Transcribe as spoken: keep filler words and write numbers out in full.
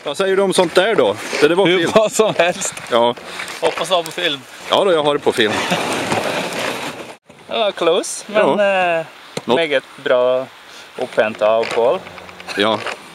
Vad säger du om sånt där då? Det, det var Hur film. vad som helst. Ja. Hoppas ha på film. Ja då, jag har det på film. Det var close, men Ja. eh, mycket bra upphämtat av Paul. Ja.